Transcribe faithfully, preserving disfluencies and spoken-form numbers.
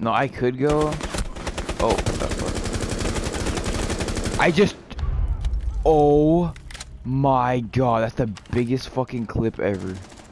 No, I could go. Oh, what the fuck? I just. Oh my god, that's the biggest fucking clip ever.